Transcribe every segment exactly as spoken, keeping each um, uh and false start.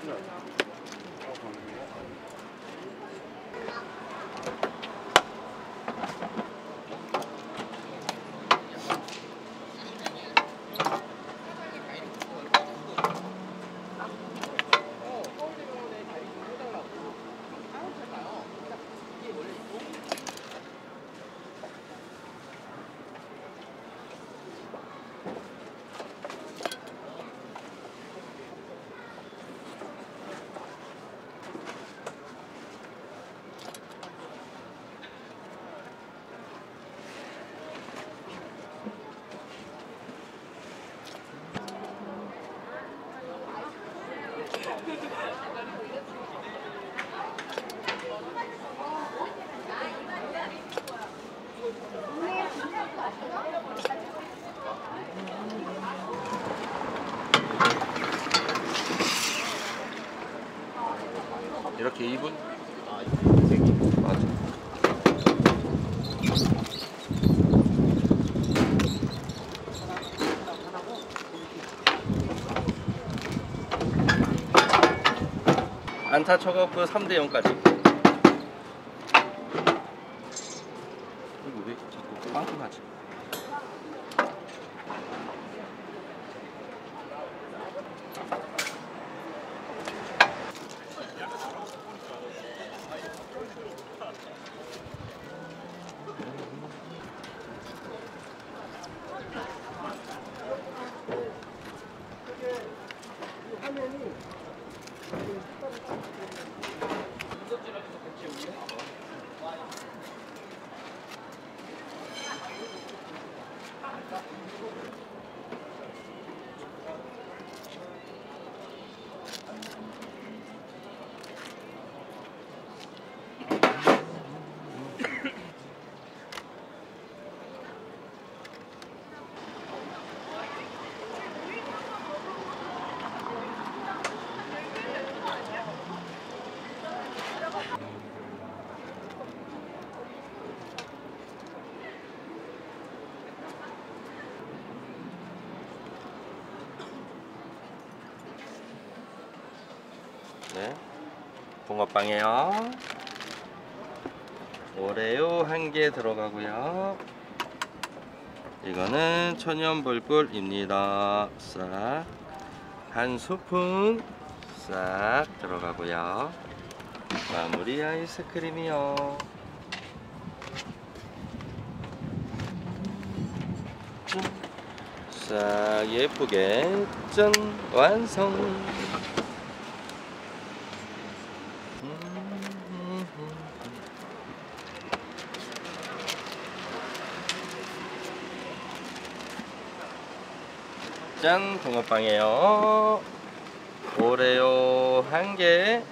이렇게 이 분? 아, 색이 맞아. 안타 쳐갖고 삼 대 영까지. 이거 왜 자꾸 빵꾸나지? 네, 붕어빵이에요. 오레오 한 개 들어가고요. 이거는 천연불꿀입니다. 싹 한 스푼 싹 들어가고요. 마무리 아이스크림이요. 싹 예쁘게 짠 완성. 짠, 붕어빵이에요. 오레오 한 개.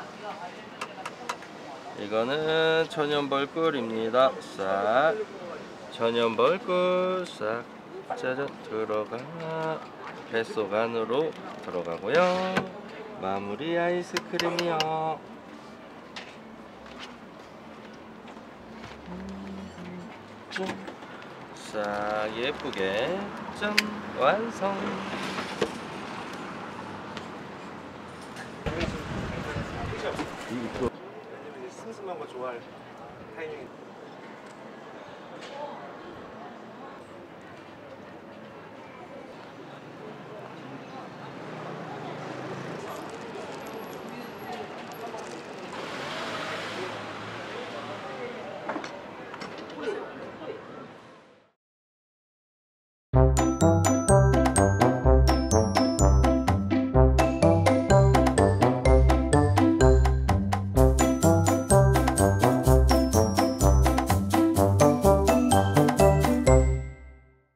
이거는 천연벌꿀입니다. 싹 천연벌꿀 싹 짜잔 들어가. 뱃속 안으로 들어가고요. 마무리 아이스크림이요. 싹 예쁘게 짠 완성. 슴슴한 거 좋아할